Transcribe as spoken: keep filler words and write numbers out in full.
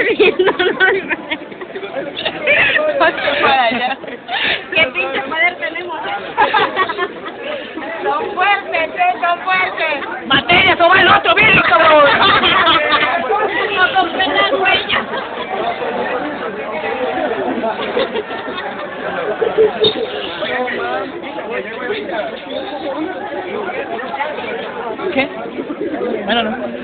viendo, no. ¿Qué pinche poder tenemos? Son fuertes, ¿eh? Son fuertes. ¡Materia, eso va el otro vidrio, cabrón! No compré las huellas. ¿Qué? Bueno, no.